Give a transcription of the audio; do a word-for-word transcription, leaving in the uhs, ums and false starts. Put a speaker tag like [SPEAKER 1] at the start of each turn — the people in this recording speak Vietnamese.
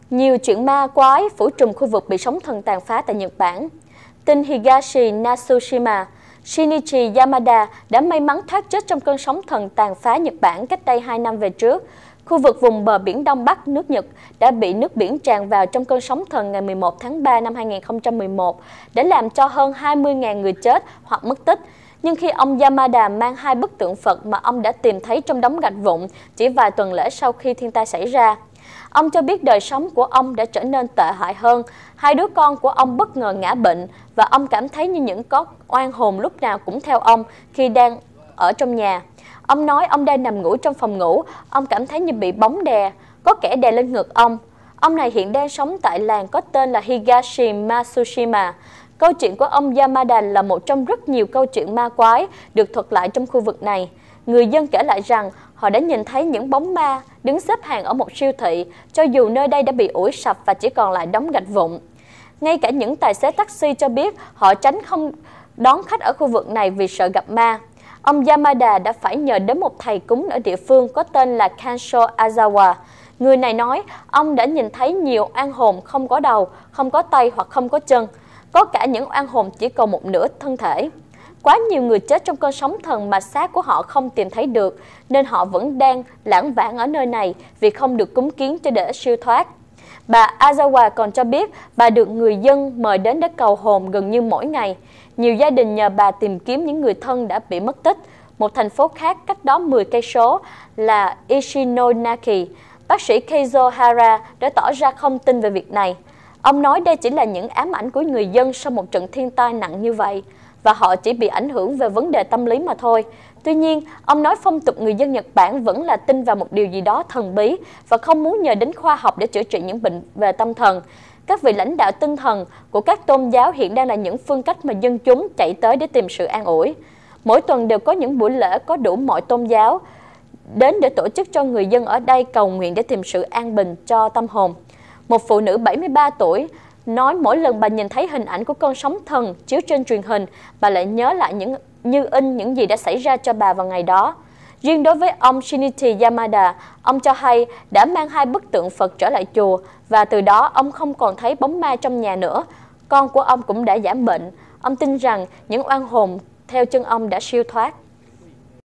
[SPEAKER 1] Nhiều chuyện ma quái phủ trùm khu vực bị sóng thần tàn phá tại Nhật Bản. Tin Higashi Natsushima, Shinichi Yamada đã may mắn thoát chết trong cơn sóng thần tàn phá Nhật Bản cách đây hai năm về trước. Khu vực vùng bờ biển Đông Bắc nước Nhật đã bị nước biển tràn vào trong cơn sóng thần ngày mười một tháng ba năm hai nghìn không trăm mười một, đã làm cho hơn hai mươi nghìn người chết hoặc mất tích. Nhưng khi ông Yamada mang hai bức tượng Phật mà ông đã tìm thấy trong đống gạch vụn chỉ vài tuần lễ sau khi thiên tai xảy ra, ông cho biết đời sống của ông đã trở nên tệ hại hơn. Hai đứa con của ông bất ngờ ngã bệnh và ông cảm thấy như những con oan hồn lúc nào cũng theo ông khi đang ở trong nhà. Ông nói ông đang nằm ngủ trong phòng ngủ, ông cảm thấy như bị bóng đè, có kẻ đè lên ngực ông. Ông này hiện đang sống tại làng có tên là Higashi Matsushima. Câu chuyện của ông Yamada là một trong rất nhiều câu chuyện ma quái được thuật lại trong khu vực này. Người dân kể lại rằng họ đã nhìn thấy những bóng ma đứng xếp hàng ở một siêu thị, cho dù nơi đây đã bị ủi sập và chỉ còn lại đống gạch vụn. Ngay cả những tài xế taxi cho biết họ tránh không đón khách ở khu vực này vì sợ gặp ma. Ông Yamada đã phải nhờ đến một thầy cúng ở địa phương có tên là Kansho Azawa. Người này nói ông đã nhìn thấy nhiều oan hồn không có đầu, không có tay hoặc không có chân. Có cả những oan hồn chỉ còn một nửa thân thể. Quá nhiều người chết trong cơn sóng thần mà xác của họ không tìm thấy được, nên họ vẫn đang lãng vãng ở nơi này vì không được cúng kiến cho để siêu thoát. Bà Azawa còn cho biết bà được người dân mời đến để cầu hồn gần như mỗi ngày. Nhiều gia đình nhờ bà tìm kiếm những người thân đã bị mất tích. Một thành phố khác cách đó mười cây số là Ishinonaki. Bác sĩ Keizo Hara đã tỏ ra không tin về việc này. Ông nói đây chỉ là những ám ảnh của người dân sau một trận thiên tai nặng như vậy, và họ chỉ bị ảnh hưởng về vấn đề tâm lý mà thôi. Tuy nhiên, ông nói phong tục người dân Nhật Bản vẫn là tin vào một điều gì đó thần bí và không muốn nhờ đến khoa học để chữa trị những bệnh về tâm thần. Các vị lãnh đạo tinh thần của các tôn giáo hiện đang là những phương cách mà dân chúng chạy tới để tìm sự an ủi. Mỗi tuần đều có những buổi lễ có đủ mọi tôn giáo đến để tổ chức cho người dân ở đây cầu nguyện để tìm sự an bình cho tâm hồn. Một phụ nữ bảy mươi ba tuổi nói mỗi lần bà nhìn thấy hình ảnh của con sóng thần chiếu trên truyền hình, bà lại nhớ lại những như in những gì đã xảy ra cho bà vào ngày đó. Riêng đối với ông Shinichi Yamada, ông cho hay đã mang hai bức tượng Phật trở lại chùa và từ đó ông không còn thấy bóng ma trong nhà nữa. Con của ông cũng đã giảm bệnh. Ông tin rằng những oan hồn theo chân ông đã siêu thoát.